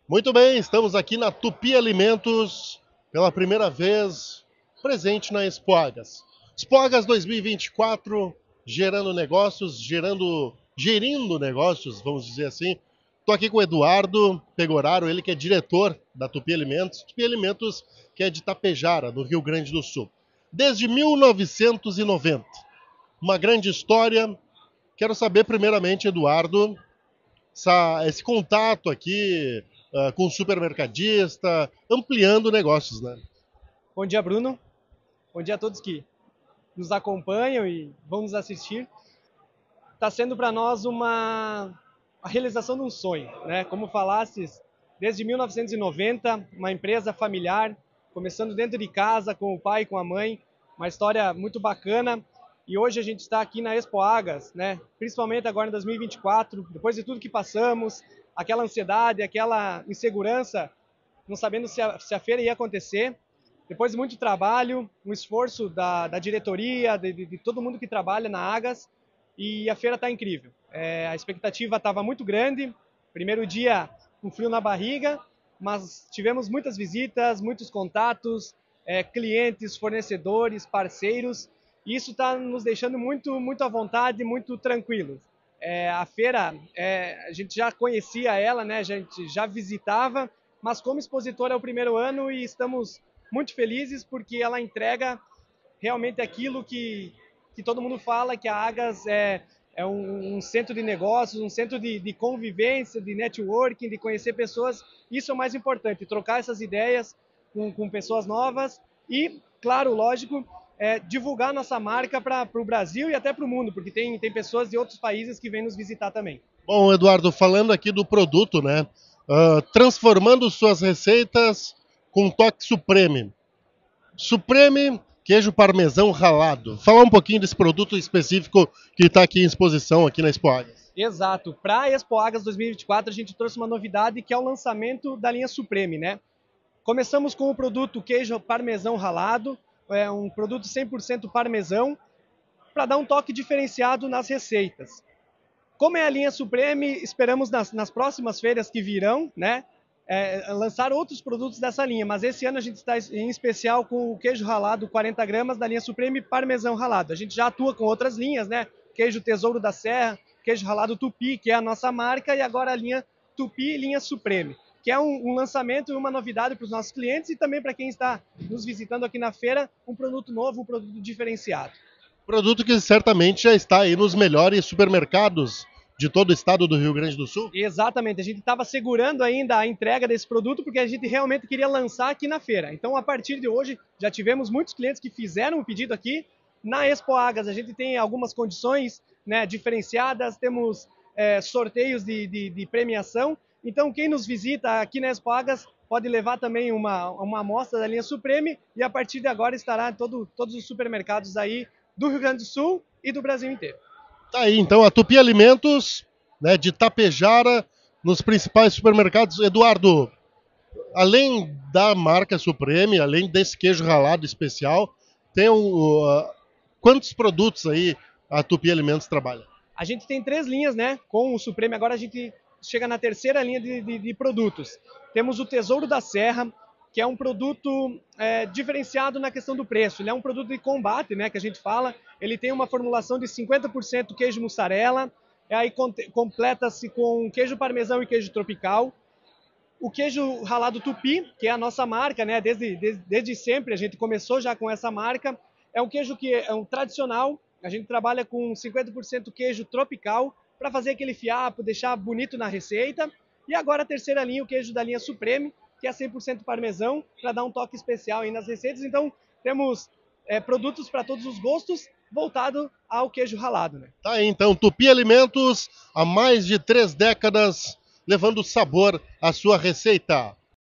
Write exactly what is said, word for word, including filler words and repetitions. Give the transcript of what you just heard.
Muito bem, estamos aqui na Tupi Alimentos, pela primeira vez, presente na Expoagas. Expoagas dois mil e vinte e quatro, gerando negócios, gerando, gerindo negócios, vamos dizer assim. Estou aqui com o Eduardo Pegoraro, ele que é diretor da Tupi Alimentos. Tupi Alimentos, que é de Tapejara, no Rio Grande do Sul. Desde mil novecentos e noventa. Uma grande história. Quero saber, primeiramente, Eduardo, essa, esse contato aqui uh, com o supermercadista, ampliando negócios, né? Bom dia, Bruno. Bom dia a todos que nos acompanham e vão nos assistir. Está sendo para nós uma a realização de um sonho, né? Como falastes, desde mil novecentos e noventa, uma empresa familiar, começando dentro de casa com o pai e com a mãe, uma história muito bacana. E hoje a gente está aqui na Expoagas, né? Principalmente agora em dois mil e vinte e quatro, depois de tudo que passamos, aquela ansiedade, aquela insegurança, não sabendo se a, se a feira ia acontecer. Depois de muito trabalho, um esforço da, da diretoria, de, de, de todo mundo que trabalha na Agas, e a feira está incrível. É, a expectativa estava muito grande, primeiro dia com frio na barriga, mas tivemos muitas visitas, muitos contatos, é, clientes, fornecedores, parceiros, e isso está nos deixando muito, muito à vontade, muito tranquilos. É, a feira, é, a gente já conhecia ela, né? A gente já visitava, mas como expositor é o primeiro ano e estamos muito felizes porque ela entrega realmente aquilo que, que todo mundo fala, que a Agas é, é um, um centro de negócios, um centro de, de convivência, de networking, de conhecer pessoas. Isso é o mais importante, trocar essas ideias com, com pessoas novas e, claro, lógico, é, divulgar nossa marca para o Brasil e até para o mundo, porque tem, tem pessoas de outros países que vêm nos visitar também. Bom, Eduardo, falando aqui do produto, né? Uh, transformando suas receitas com toque Supreme. Supreme, queijo parmesão ralado. Falar um pouquinho desse produto específico que está aqui em exposição, aqui na Expoagas. Exato. Para a Expo Agas dois mil e vinte e quatro, a gente trouxe uma novidade que é o lançamento da linha Supreme, né? Começamos com o produto queijo parmesão ralado, é um produto cem por cento parmesão, para dar um toque diferenciado nas receitas. Como é a linha Supreme, esperamos nas, nas próximas feiras que virão, né, é, lançar outros produtos dessa linha, mas esse ano a gente está em especial com o queijo ralado quarenta gramas da linha Supreme parmesão ralado. A gente já atua com outras linhas, né, queijo Tesouro da Serra, queijo ralado Tupi, que é a nossa marca, e agora a linha Tupi e linha Supreme, que é um, um lançamento e uma novidade para os nossos clientes e também para quem está nos visitando aqui na feira, um produto novo, um produto diferenciado. Produto que certamente já está aí nos melhores supermercados de todo o estado do Rio Grande do Sul. Exatamente, a gente estava segurando ainda a entrega desse produto porque a gente realmente queria lançar aqui na feira. Então, a partir de hoje, já tivemos muitos clientes que fizeram o pedido aqui. Na Expo Agas, a gente tem algumas condições, né, diferenciadas, temos é, sorteios de, de, de premiação. Então, quem nos visita aqui na Expo Agas pode levar também uma, uma amostra da linha Supreme e a partir de agora estará em todo, todos os supermercados aí do Rio Grande do Sul e do Brasil inteiro. Tá aí, então, a Tupi Alimentos, né, de Tapejara, nos principais supermercados. Eduardo, além da marca Supreme, além desse queijo ralado especial, tem um, uh, quantos produtos aí a Tupi Alimentos trabalha? A gente tem três linhas, né? Com o Supreme, agora a gente chega na terceira linha de, de, de produtos. Temos o Tesouro da Serra, que é um produto é, diferenciado na questão do preço. Ele é um produto de combate, né, que a gente fala. Ele tem uma formulação de cinquenta por cento queijo mussarela, aí completa-se com queijo parmesão e queijo tropical. O queijo ralado Tupi, que é a nossa marca, né, desde, desde, desde sempre, a gente começou já com essa marca. É um queijo que é um tradicional, a gente trabalha com cinquenta por cento queijo tropical, para fazer aquele fiapo, deixar bonito na receita. E agora a terceira linha, o queijo da linha Supreme, que é cem por cento parmesão, para dar um toque especial aí nas receitas. Então, temos é, produtos para todos os gostos, voltado ao queijo ralado, né? Tá aí, então, Tupi Alimentos, há mais de três décadas, levando sabor à sua receita.